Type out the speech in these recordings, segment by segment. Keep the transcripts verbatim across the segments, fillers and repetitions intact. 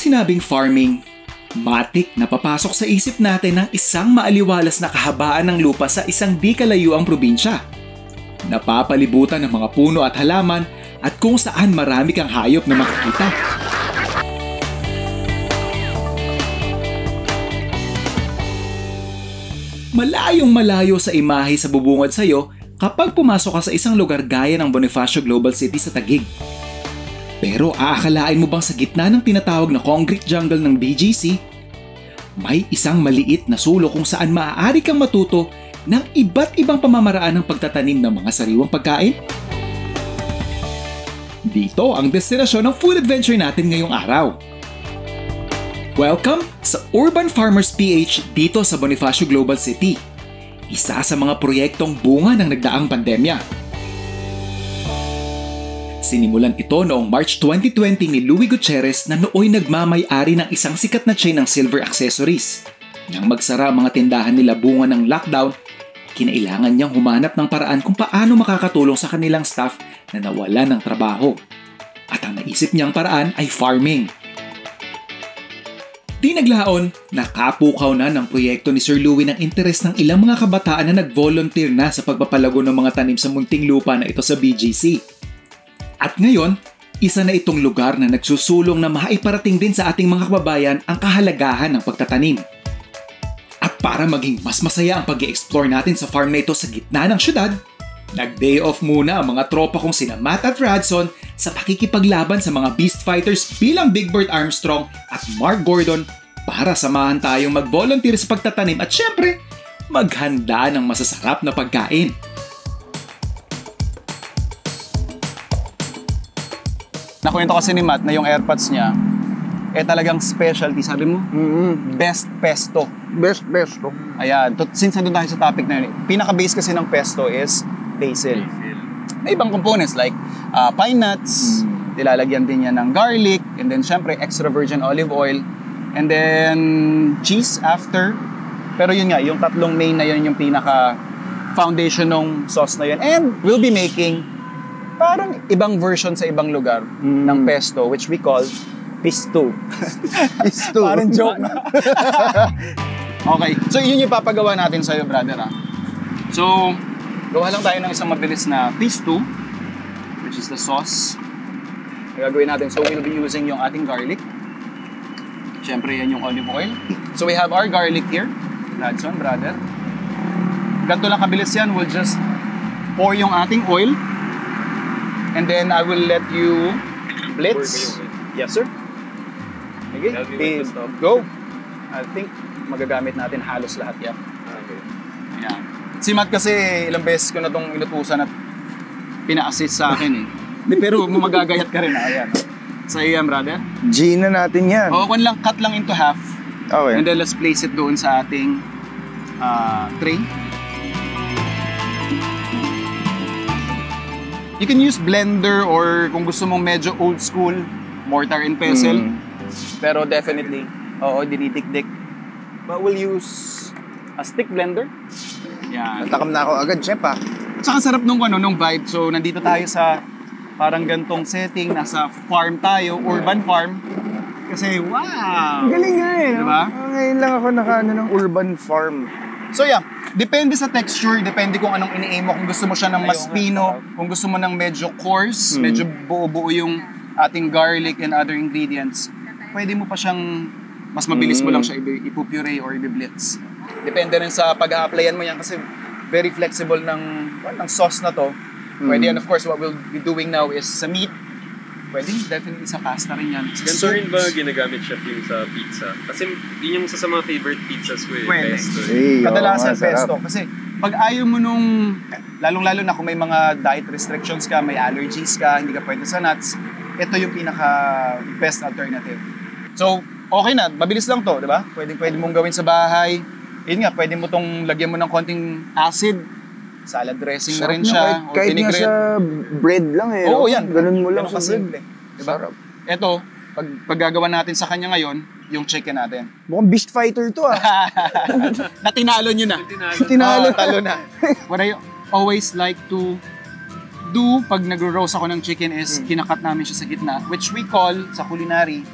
sinabing farming, matik na papasok sa isip natin ng isang maaliwalas na kahabaan ng lupa sa isang di kalayuang probinsya. Napapalibutan ng mga puno at halaman at kung saan marami kang hayop na makikita. Malayong malayo sa imahe sa bubungad sa'yo kapag pumasok ka sa isang lugar gaya ng Bonifacio Global City sa Taguig. Pero aakalain mo bang sa gitna ng tinatawag na concrete jungle ng B G C, may isang maliit na sulok kung saan maaari kang matuto ng iba't ibang pamamaraan ng pagtatanim ng mga sariwang pagkain? Dito ang destinasyon ng food adventure natin ngayong araw. Welcome sa Urban Farmers P H dito sa Bonifacio Global City, isa sa mga proyektong bunga ng nagdaang pandemya. Sinimulan ito noong March twenty twenty ni Louie Gutierrez na nooy nagmamay-ari ng isang sikat na chain ng silver accessories. Nang magsara ang mga tindahan nila bunga ng lockdown, kinailangan niyang humanap ng paraan kung paano makakatulong sa kanilang staff na nawalan ng trabaho. At ang naisip niyang paraan ay farming. Di naglaon, nakapukaw na ng proyekto ni Sir Louie ng interes ng ilang mga kabataan na nag-volunteer na sa pagpapalago ng mga tanim sa munting lupa na ito sa B G C. At ngayon, isa na itong lugar na nagsusulong na maiparating din sa ating mga kababayan ang kahalagahan ng pagtatanim. At para maging mas masaya ang pag-i-explore natin sa farm na ito sa gitna ng syudad, nag-day off muna ang mga tropa kong sina Matt at Radson sa pakikipaglaban sa mga beast fighters bilang Big Bird Armstrong at Mark Gordon para samahan tayong mag-volunteer sa pagtatanim at syempre, maghanda ng masasarap na pagkain. Nakwento kasi ni Matt na yung airpods niya, eh talagang specialty, sabi mo? Mm-hmm. Best pesto. Best pesto. Ayan, to, since nandun tayo sa topic na yun, pinaka-base kasi ng pesto is basil. May ibang components like uh, pine nuts, mm. nilalagyan din yan ng garlic, and then syempre extra virgin olive oil, and then cheese after. Pero yun nga, yung tatlong main na yun yung pinaka-foundation ng sauce na yun. And we'll be making parang ibang version sa ibang lugar mm. ng pesto, which we call pisto. Pisto. Parang joke na. Okay, so yun yung papagawa natin sa'yo, brother. Ha? So, gawa lang tayo ng isang mabilis na pisto, which is the sauce. Gagawin natin. So, we'll be using yung ating garlic. Siyempre, yan yung olive oil. So, we have our garlic here. Radson, brother. Ganito lang kabilis yan. We'll just pour yung ating oil. And then I will let you blitz. Yes, sir. Okay. Okay. Go. I think magagamit natin halos lahat yan. Okay. Ayan. Si Matt kasi ilang beses ko na itong inutusan at pina-assist sa akin eh. Pero magagayat ka rin. Ayan. Sa iyo yan, brother. G na natin yan. O, kung lang, cut lang into half. Okay. And then let's place it doon sa ating uh, tray. You can use blender or kung gusto mong medyo old school, mortar and pestle. Mm. Pero definitely, oo, dinidikdik. But we'll use a stick blender. Yan. Natakam na ako agad, chef ah. Tsaka sarap nung, ano, nung vibe. So, nandito tayo sa parang gantong setting. Nasa farm tayo, urban farm. Kasi, wow! Galing nga eh. Diba? No? Ngayon lang ako naka ano, ng urban farm. So yeah, depende sa texture, depende kung anong ini-aim mo. Kung gusto mo siya ng mas pino, kung gusto mo ng medyo coarse, hmm. medyo buo-buo yung ating garlic and other ingredients, pwede mo pa siyang, mas mabilis mo lang siya ipupuree or i-blitz. Depende rin sa pag-a-applyan mo yan kasi very flexible ng, well, ng sauce na to. Pwede yan, of course, what we'll be doing now is sa meat. Pwede, definitely sa pasta rin yan. Ganito rin ba ginagamit chef yung sa pizza? Kasi yun yung isa sa mga favorite pizzas ko eh, Pwede. pesto. Hey, Kadalasan oh, pesto. Kasi pag ayaw mo nung, lalong-lalo na kung may mga diet restrictions ka, may allergies ka, hindi ka pwede sa nuts, ito yung pinaka-best alternative. So, okay na, mabilis lang to, di ba? Pwede, pwede mong gawin sa bahay. Yun nga, pwede mo tong lagyan mo ng konting acid, salad dressing na rin siya. Na, kahit kahit nga sa bread lang eh. Oo, yan. Ganun mo lang sa bread. Diba? Sarap. Ito, pag, paggagawa natin sa kanya ngayon, yung chicken natin. Mukhang beast fighter to ah. Natinalo nyo na. Tinalo. Tinalo. Oh, talo na. What I always like to do pag nagro-roast ako ng chicken is mm. kinakat namin siya sa gitna, which we call sa culinary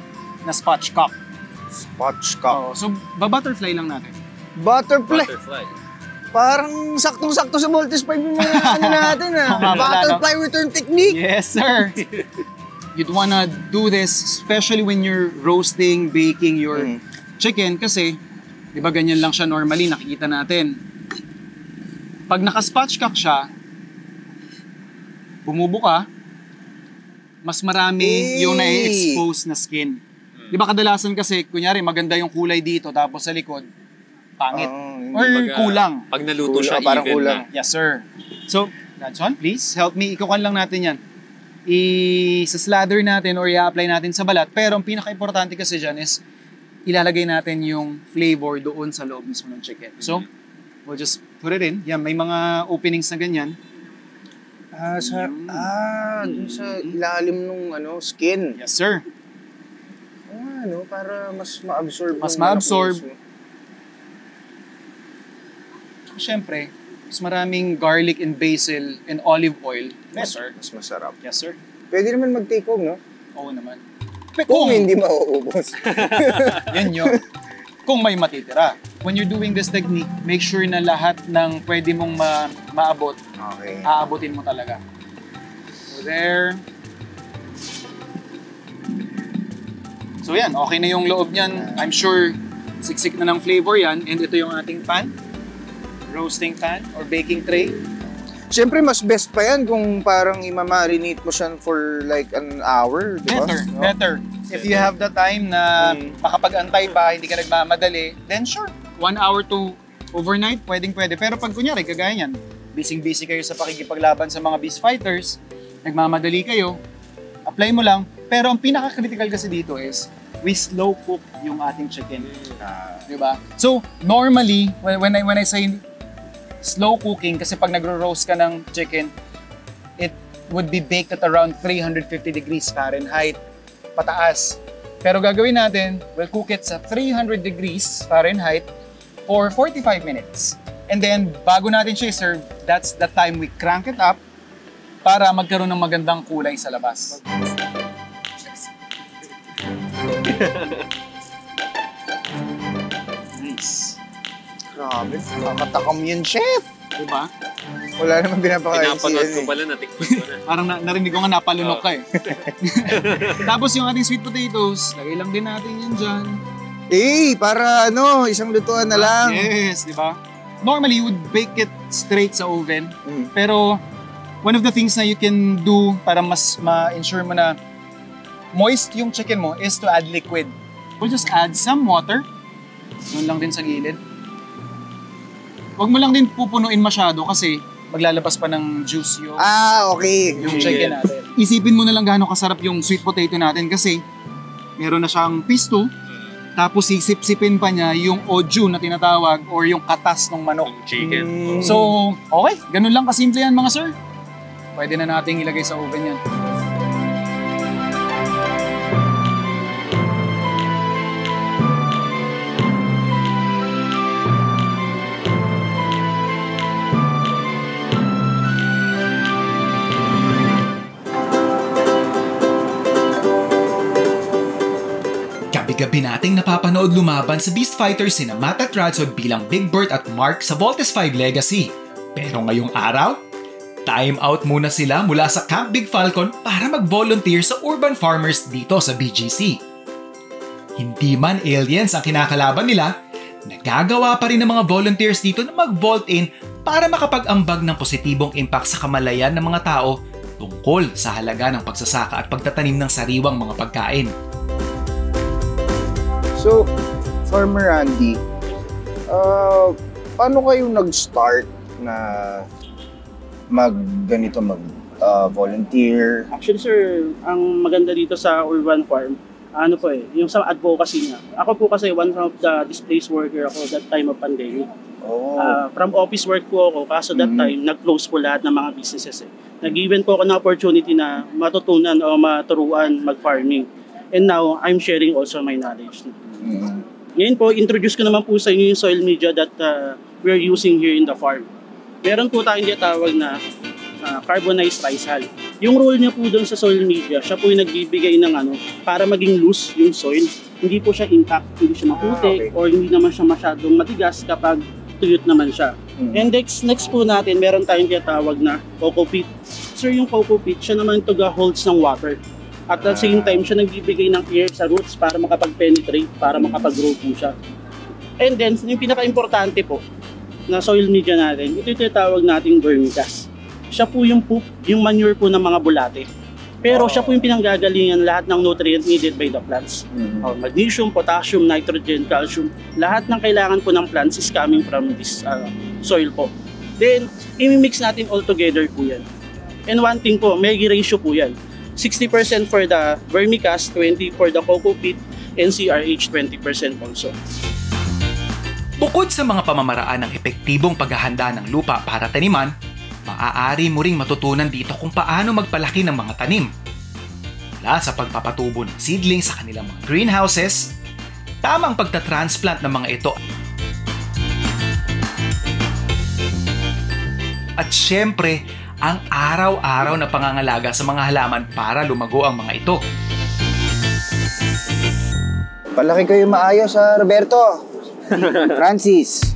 na spatchcock. Spatchcock. Oh, so, ba-butterfly lang natin. Butterfly. Butterfly. Parang saktong-sakto sa Voltes five yung mga ano natin ah. Tama pala, Butterfly return technique. Yes, sir. You'd wanna do this especially when you're roasting, baking your Mm. chicken kasi, di ba ganyan lang siya normally, nakikita natin. Pag naka-spatchcock siya, bumubuka, mas marami Eh. yung na-expose na skin. Di ba kadalasan kasi, kunyari maganda yung kulay dito tapos sa likod, pangit. Oh, hindi. Or Pag, ah, kulang. Pag naluto Kulang, siya, parang even kulang. na. Yes, sir. So, Radson, please help me. Ikukan lang natin yan. I-slather natin or i-apply natin sa balat. Pero ang pinaka-importante kasi dyan is ilalagay natin yung flavor doon sa loob mismo ng chicken. So, we'll just put it in. Yan, may mga openings na ganyan. Ah, sa, ah, dun sa ilalim nung ano, skin. Yes, sir. Ah, ano, para mas ma-absorb. Mas yung ma-absorb. manok mismo. Siyempre, mas maraming garlic and basil and olive oil. Mas, Better. mas masarap. Yes, sir. Pwede naman mag-take home, no? Oo naman. Kung hindi mauubos. Yan yun. Kung may matitira. When you're doing this technique, make sure na lahat ng pwede mong ma maabot, Okay. aabutin mo talaga. So there. So yan, okay na yung loob niyan. I'm sure siksik na ng flavor yan. And ito yung ating pan. Roasting pan or baking tray. Siyempre, mas best pa yan kung parang imamarinate mo siya for like an hour, di ba? Better, No? better. If you have the time na Mm. makapag-antay pa, hindi ka nagmamadali, then sure. One hour to overnight, pwedeng pwede. Pero pag kunyari, kagaya yan, busy-busy kayo sa pakikipaglaban sa mga beast fighters, nagmamadali kayo, apply mo lang. Pero ang pinaka-critical kasi dito is, we slow cook yung ating chicken. Ah, Di ba? So, normally, when, when, I, when I say slow cooking, kasi pag nagro-roast ka ng chicken, it would be baked at around three hundred fifty degrees Fahrenheit, pataas. Pero gagawin natin, we'll cook it sa three hundred degrees Fahrenheit for forty-five minutes. And then, bago natin siya i-serve, that's the time we crank it up para magkaroon ng magandang kulay sa labas. Nice. grabe. Nakakatakam yan, chef. Diba? Wala naman pinapakain si Pinapanood ko yan eh. pala, natikman ko na. Parang na, narinig ko nga napalunok ka eh. Tapos yung ating sweet potatoes, lagay lang din natin yan dyan. Eh, para ano, isang lutuan na lang. Yes, di ba? Normally, you would bake it straight sa oven. Mm. Pero, one of the things na you can do para mas ma-ensure mo na moist yung chicken mo is to add liquid. We'll just add some water. Doon lang din sa gilid. Huwag mo lang din pupunuin masyado kasi maglalabas pa ng juice yung, Ah, okay. yung chicken natin. Isipin mo na lang gaano kasarap yung sweet potato natin kasi meron na siyang pisto, tapos sisip-sipin pa niya yung oju na tinatawag or yung katas ng manok. Yung chicken. Mm. So, okay, ganun lang kasimple yan mga sir. Pwede na nating ilagay sa oven yan. Gabi-gabi nating napapanood lumaban sa Beast Fighters sina Matt at Radson bilang Big Bird at Mark sa Voltes five Legacy. Pero ngayong araw, time out muna sila mula sa Camp Big Falcon para mag-volunteer sa urban farmers dito sa B G C. Hindi man aliens ang kinakalaban nila, nagagawa pa rin ng mga volunteers dito na mag-vault in para makapag-ambag ng positibong impact sa kamalayan ng mga tao tungkol sa halaga ng pagsasaka at pagtatanim ng sariwang mga pagkain. So, Farmer Randy, uh, paano kayo nag-start na mag ganito mag uh, volunteer? Actually sir, ang maganda dito sa urban farm, ano po eh, yung sa advocacy niya. Ako po kasi one of the displaced worker ako that time of pandemic. Oh. Uh, from office work po ako, kaso that Mhm. time, nag-close po lahat ng mga businesses eh. Nag-given po ako ng opportunity na matutunan o maturuan mag-farming. And now, I'm sharing also my knowledge. Mm. Ngayon po, introduce ko naman po sa inyo yung soil media that uh, we're using here in the farm. Meron po tayong tinatawag na uh, carbonized rice hull. Yung role niya po doon sa soil media, siya po yung nagbibigay ng ano, para maging loose yung soil. Hindi po siya intact, hindi siya maputik, Ah, okay. or hindi naman siya masyadong matigas kapag tuyot naman siya. Mm. And next, next po natin, meron tayong tinatawag na coco peat. Sir, yung coco peat, siya naman taga-holds ng water. At at the same time, siya nagbibigay ng air sa roots para makapag-penetrate, para makapag-grow po siya. And then, yung pinaka-importante po, na soil media natin, ito yung tinatawag nating vermicast. Siya po yung poop, yung manure po ng mga bulate. Pero siya po yung pinanggagalingan lahat ng nutrient needed by the plants. Mhm. Oh, magnesium, potassium, nitrogen, calcium, lahat ng kailangan po ng plants is coming from this uh, soil po. Then, i-mix natin all together po yan. And one thing po, may ratio po yan. sixty percent for the vermicast, twenty for the coco peat, and C R H twenty percent also. Bukod sa mga pamamaraan ng epektibong paghahanda ng lupa para taniman, maaari mo ring matutunan dito kung paano magpalaki ng mga tanim. Mula sa pagpapatubo ng seedlings sa kanilang mga greenhouses, tamang pagtatransplant ng mga ito, at syempre, ang araw-araw na pangangalaga sa mga halaman para lumago ang mga ito. Palaki kayo maayos, ha, Roberto. Francis.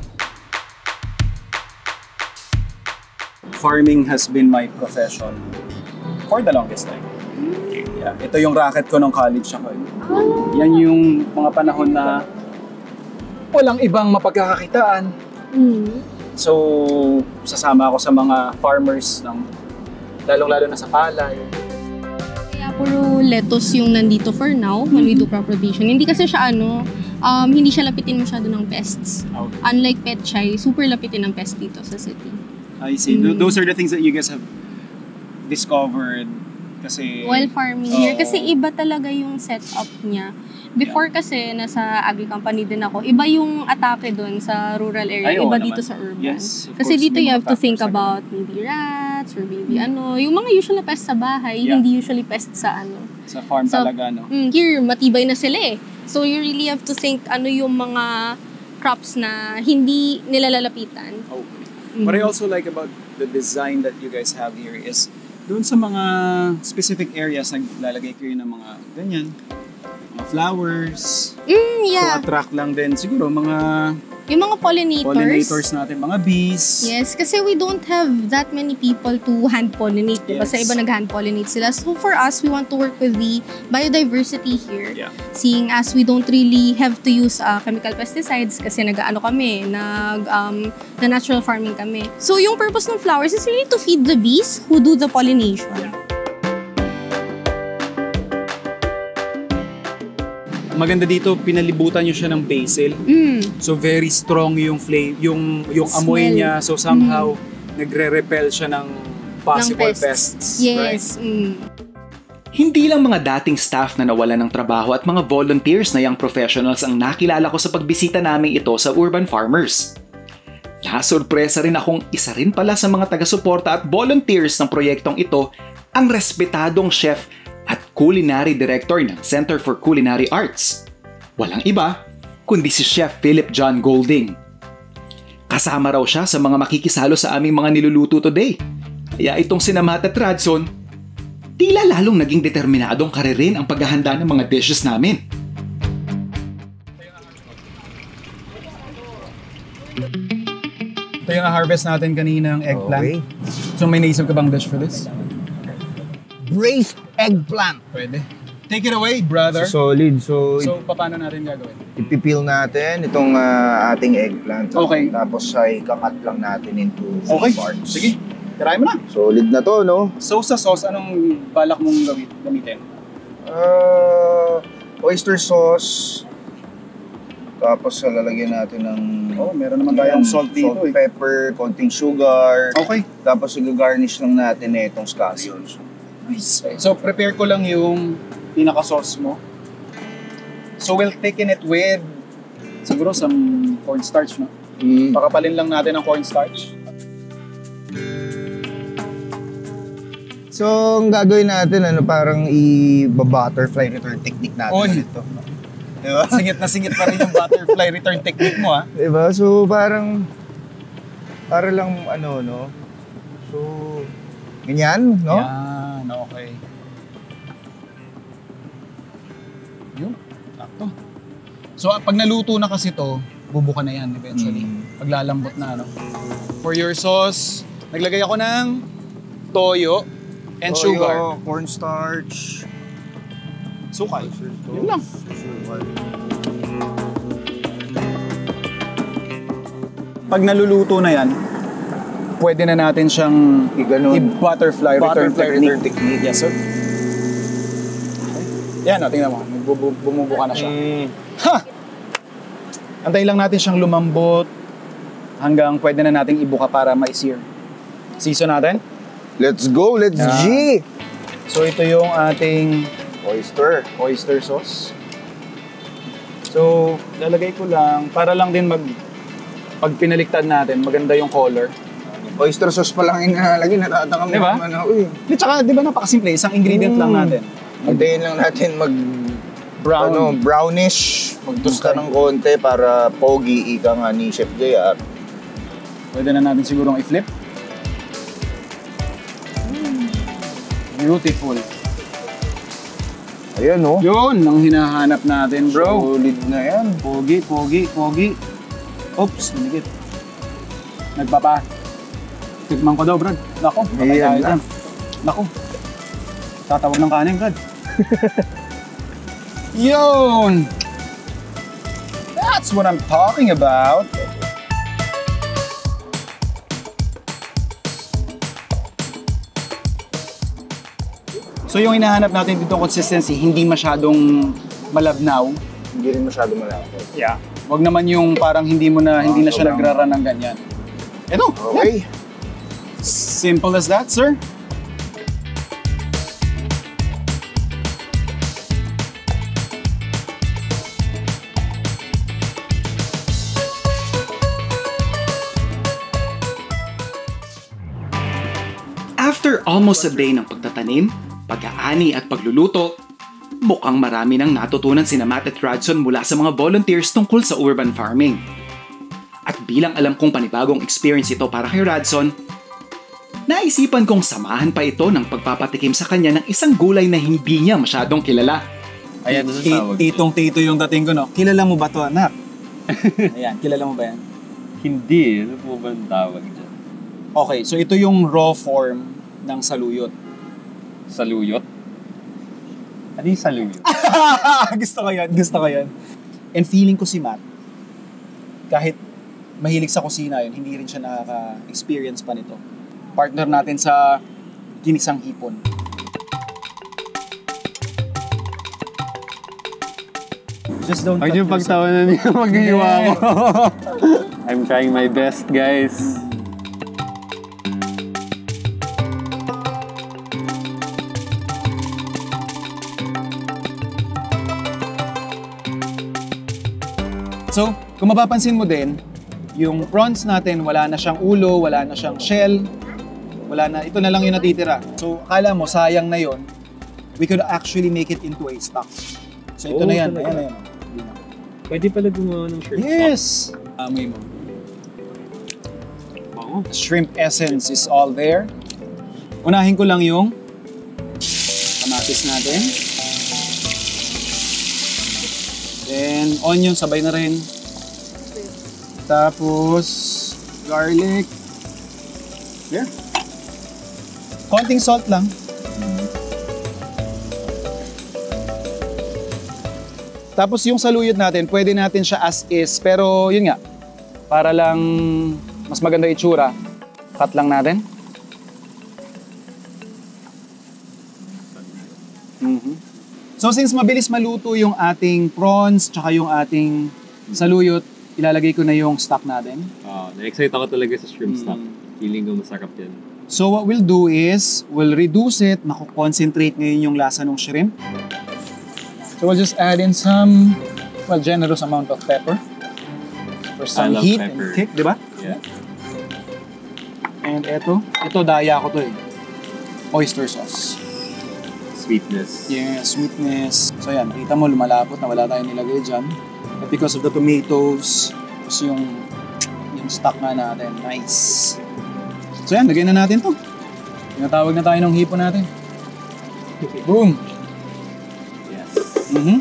Farming has been my profession for the longest time. Yeah, ito yung racket ko nung college ako. Yan yung mga panahon na walang ibang mapagkakakitaan. Mm. So, sasama ako sa mga farmers ng lalong-lalo na sa palay. Kaya puro lettuce yung nandito for now when we do crop rotation. Hindi kasi siya ano, um, hindi siya lapitin masyado ng pests. Okay. Unlike petchay, super lapitin ng pest dito sa city. I see. Mm. Those are the things that you guys have discovered kasi... While farming here, Oo. kasi iba talaga yung setup niya. Before kasi, nasa agri-company din ako, iba yung atake doon sa rural area, Ay, oo iba naman. dito sa urban. Yes, of Kasi course, dito may you mga have to think factors na about maybe rats or maybe ano, yung mga usual na pest sa bahay, Yeah. hindi usually pest sa ano. Sa farm So, talaga, no? Mm, here, matibay na sila eh. So you really have to think ano yung mga crops na hindi nila lalapitan. Okay. Mm. What I also like about the design that you guys have here is doon sa mga specific areas, naglalagay kayo ng mga ganyan, mga flowers, Mm, yeah. to attract lang din siguro mga Yung mga pollinators. pollinators natin, mga bees. Yes, kasi we don't have that many people to hand-pollinate. Diba? Yes. Sa iba nag-hand-pollinate sila. So for us, we want to work with the biodiversity here. Yeah. Seeing as we don't really have to use uh, chemical pesticides kasi nag-ano kami, nag, um, na natural farming kami. So yung purpose ng flowers is really to feed the bees who do the pollination. Yeah. Maganda dito, pinalibutan nyo siya ng basil. Mm. So very strong yung flame, yung yung amoy Smell. niya. So somehow nagre-repel siya ng possible Ng pests, Yes. right? Mm. Hindi lang mga dating staff na nawalan ng trabaho at mga volunteers na young professionals ang nakilala ko sa pagbisita namin ito sa urban farmers. Nasurpresa rin akong isa rin pala sa mga taga-suporta at volunteers ng proyektong ito ang respetadong chef at culinary director ng Center for Culinary Arts. Walang iba kundi si Chef Philip John Golding. Kasama raw siya sa mga makikisalo sa aming mga niluluto today. Kaya itong si Matt at Radson, tila lalong naging determinadong karirin ang paghahanda ng mga dishes namin. Ito yung harvest natin kaninang eggplant. Okay. So may naisip ka bang dish for this? Braised eggplant. Pwede. Take it away, brother. So, solid. So, So, paano natin gagawin? ipipil natin itong ah, ating eggplant. Okay. Tapos ay kakat lang natin into Okay. parts. Sige. Try mo na. Solid na to, no? So, sa sauce, anong balak mong gawin, gamitin? Uh, oyster sauce. Tapos lalagyan natin ng Oh, meron naman tayong salt dito salt, eh. pepper, konting sugar. Okay. Tapos i-garnish lang natin na itong scallions. Nice. So, prepare ko lang yung pinaka-sauce mo. So, we'll thicken it with siguro some cornstarch, no? Mm. Pakapalin lang natin ang cornstarch. So, ang gagawin natin, ano, parang i-butterfly return technique natin Oy. ito. Diba? Singit na singit pa rin yung butterfly return technique mo, ha? Diba? So, parang, para lang, ano, no? So, Ganyan, no? Yan, okay. Yun, sakto. So, pag naluto na kasi to, bubuka na yan eventually. Mm. Paglalambot na, ano. For your sauce, naglagay ako ng toyo and Toyo, sugar. cornstarch. Sukal. Yun lang. Sukal. Pag naluluto na yan, pwede na natin siyang I-ganon. i-butterfly, return Butterfly technique. return technique. Yes, sir. Yan, o, tingnan mo. Nagbubu- Bumubuka na siya. Mm. Ha! Antayin lang natin siyang lumambot hanggang pwede na nating ibuka para ma-sear. Season natin. Let's go, let's Yeah. G! So ito yung ating Oyster. oyster sauce. So, lalagay ko lang para lang din mag pag pinaliktad natin, maganda yung color. Oyster sauce pa lang inalagay, natataka mo Diba? naman ako eh. Di, tsaka, di ba napakasimple, isang ingredient lang Mm. natin. Antayin lang natin mag Brown. ano, brownish, magtusta Okay. ng konti para pogi, ika nga ni Chef J R. Pwede na natin sigurong i-flip. Beautiful. Ayan oh. Yun, ang hinahanap natin, bro. Solid na yan. Pogi, pogi, pogi. Oops, nanigit. Nagpapa. Tikman ko daw, Brad. Nako, patay Ayan tayo na. dyan. Nako. Tatawag ng kanin, Brad. Yun! That's what I'm talking about. So yung hinahanap natin dito consistency, hindi masyadong malabnaw. Hindi rin masyado malaki. Yeah. Wag naman yung parang hindi mo na hindi na siya sobrang- nagrarun ng ganyan. Ito. Okay. Simple as that, sir. After almost a day ng pagtatanim, pag-aani at pagluluto, mukhang marami nang natutunan sina Matt at Radson mula sa mga volunteers tungkol sa urban farming. At bilang alam kong panibagong experience ito para kay Radson, naisipan kong samahan pa ito ng pagpapatikim sa kanya ng isang gulay na hindi niya masyadong kilala. Ayan, doon sa Ti- tawag. Titong tito yung dating ko, no? Kilala mo ba to, anak? Ayan, kilala mo ba yan? Hindi. Ano po ba ang tawag dyan? Okay, so ito yung raw form ng saluyot. Saluyot? Ano yung saluyot? Gusto ko yan, gusto ko yan. And feeling ko si Matt, kahit mahilig sa kusina yun, hindi rin siya nakaka-experience pa nito. Partner natin sa ginisang hipon. Just don't Ay, cut yung yourself. pagtawanan niya, mag-iwa ko. I'm trying my best, guys. So, kung mapapansin mo din, yung prawns natin, wala na siyang ulo, wala na siyang shell, wala na, ito na lang yung natitira. So, akala mo, sayang na yon, we could actually make it into a stock. So, ito Oo, na yan, talaga. ayan na yan. Pwede pala gumawa ng shrimp stock. Yes! Amoy mo. Oo. Shrimp essence is all there. Unahin ko lang yung kamatis natin. Then, onion, sabay na rin. Tapos, garlic. There. Konting salt lang. Tapos yung saluyot natin, pwede natin siya as is. Pero yun nga, para lang mas maganda itsura, cut lang natin. Mhm. So since mabilis maluto yung ating prawns, tsaka yung ating saluyot, ilalagay ko na yung stock natin. Ah, na-excite ako talaga sa shrimp stock. Mm. Feeling ko masarap yan. So what we'll do is, we'll reduce it, mako-concentrate ngayon yung lasa ng shrimp. So we'll just add in some, well, generous amount of pepper. For some I love heat pepper. and kick, di ba? Yeah. And eto, ito daya ko to eh. Oyster sauce. Sweetness. Yeah, sweetness. So yan, nakita mo lumalapot na wala tayong nilagay dyan. But because of the tomatoes, tapos yung, yung stock nga natin, nice. So yan, lagyan na natin to. Tinatawag na tayo ng hipon natin. Boom! Yes. Mm-hmm.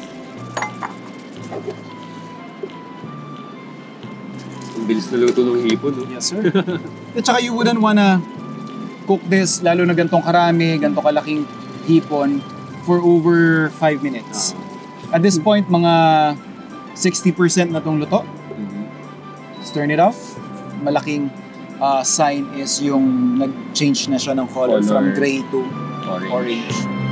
Ang bilis na luto ng hipon. No? Yes, sir. At saka you wouldn't wanna cook this, lalo na gantong karami, gantong kalaking hipon, for over five minutes. At this point, mga sixty percent na tong luto. Let's turn it off. Malaking uh, sign is yung nag-change na siya ng color, Color. from gray to Orange. orange.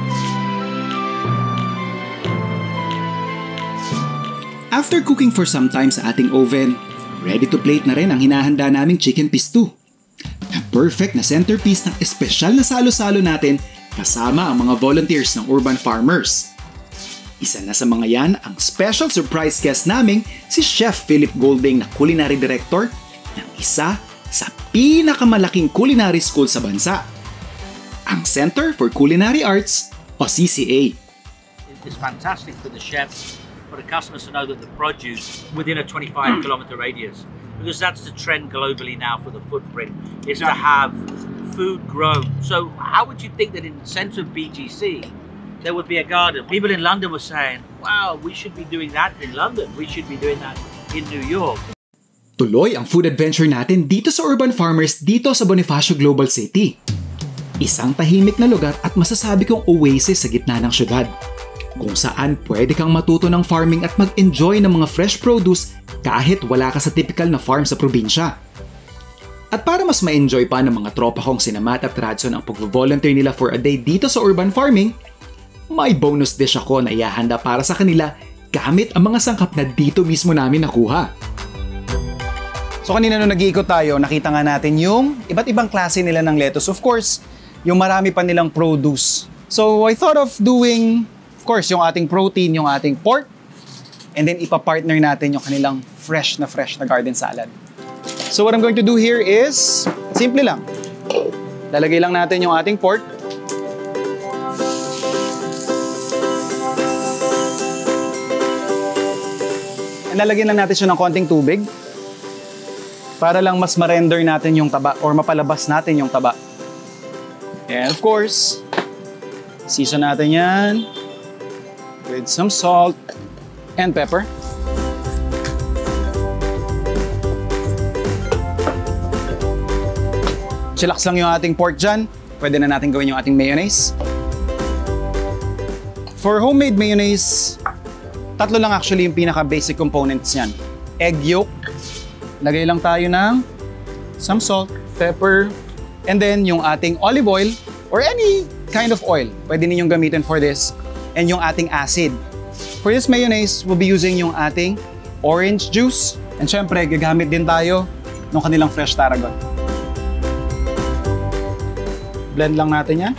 After cooking for some time sa ating oven, ready to plate na rin ang hinahanda naming chicken pisto. Perfect na centerpiece ng espesyal na salo-salo natin kasama ang mga volunteers ng urban farmers. Isa na sa mga yan ang special surprise guest naming si Chef Philip Golding na culinary director ng isa sa pinakamalaking culinary school sa bansa, ang Center for Culinary Arts o C C A. It's fantastic for the chefs, for the customers to know that the produce within a twenty-five kilometer radius, because that's the trend globally now for the footprint, is to have food grown. So how would you think that in the center of B G C there would be a garden? People in London were saying, wow, we should be doing that in London, we should be doing that in New York. Tuloy ang food adventure natin dito sa Urban Farmers dito sa Bonifacio Global City. Isang tahimik na lugar at masasabi kong oasis sa gitna ng syudad, kung saan pwede kang matuto ng farming at mag-enjoy ng mga fresh produce kahit wala ka sa typical na farm sa probinsya. At para mas ma-enjoy pa ng mga tropa kong sina Matt at Radson ang pag-volunteer nila for a day dito sa urban farming, may bonus dish ako na ihahanda para sa kanila gamit ang mga sangkap na dito mismo namin nakuha. So kanina nung nag-iikot tayo, nakita nga natin yung iba't ibang klase nila ng lettuce. Of course, yung marami pa nilang produce. So I thought of doing, of course, yung ating protein, yung ating pork, and then ipa-partner natin yung kanilang fresh na fresh na garden salad. So what I'm going to do here is, simple lang. Lalagay lang natin yung ating pork. And lalagyan lang natin siya ng konting tubig para lang mas ma-render natin yung taba or mapalabas natin yung taba. And of course, season natin yan with some salt and pepper. Chillax lang yung ating pork dyan. Pwede na natin gawin yung ating mayonnaise. For homemade mayonnaise, tatlo lang actually yung pinaka-basic components niyan. Egg yolk. Lagay lang tayo ng some salt, pepper, and then yung ating olive oil or any kind of oil. Pwede ninyong gamitin for this. And yung ating acid. For this mayonnaise, we'll be using yung ating orange juice. And syempre, gagamit din tayo ng kanilang fresh tarragon. Blend lang natin yan.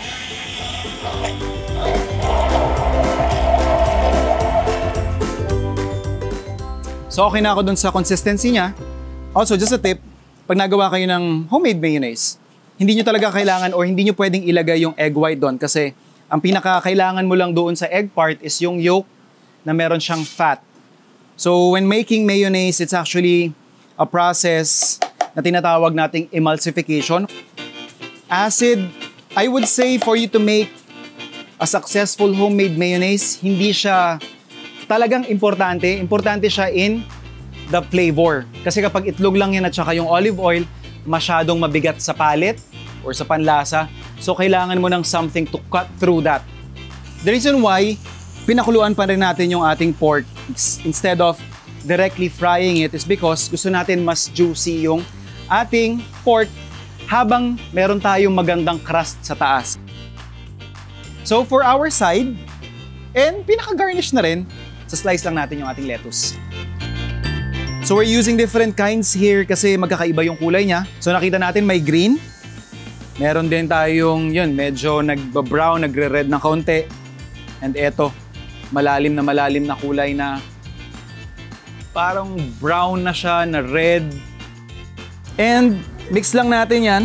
So okay na ako dun sa consistency niya. Also, just a tip, pag nagawa kayo ng homemade mayonnaise, hindi nyo talaga kailangan or hindi nyo pwedeng ilagay yung egg white doon kasi ang pinaka-kailangan mo lang doon sa egg part is yung yolk na meron siyang fat. So when making mayonnaise, it's actually a process na tinatawag nating emulsification. Acid, I would say for you to make a successful homemade mayonnaise, hindi siya talagang importante. Importante siya in the flavor. Kasi kapag itlog lang yan at saka yung olive oil, masyadong mabigat sa palate or sa panlasa. So kailangan mo ng something to cut through that. The reason why pinakuluan pa rin natin yung ating pork instead of directly frying it is because gusto natin mas juicy yung ating pork habang meron tayong magandang crust sa taas. So for our side, and pinaka-garnish na rin, sa slice lang natin yung ating lettuce. So we're using different kinds here kasi magkakaiba yung kulay niya. So nakita natin may green. Meron din tayong yun, medyo nagba-brown, nagre-red ng kaunti. And eto, malalim na malalim na kulay na parang brown na siya, na red. And mix lang natin yan.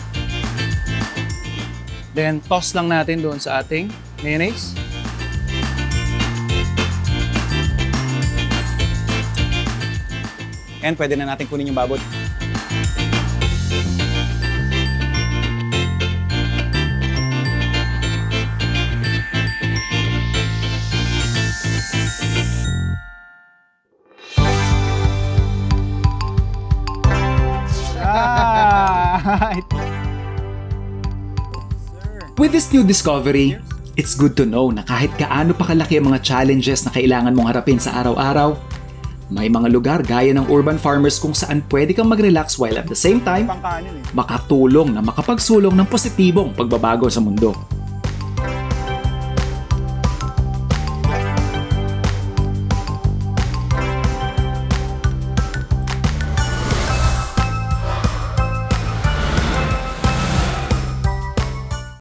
Then toss lang natin doon sa ating mayonnaise. And pwede na natin kunin yung babot. Alright. With this new discovery, it's good to know na kahit kaano pa kalaki ang mga challenges na kailangan mong harapin sa araw-araw, may mga lugar gaya ng urban farmers kung saan pwede kang mag-relax while at the same time, Pangkanin eh. makatulong na makapagsulong ng positibong pagbabago sa mundo.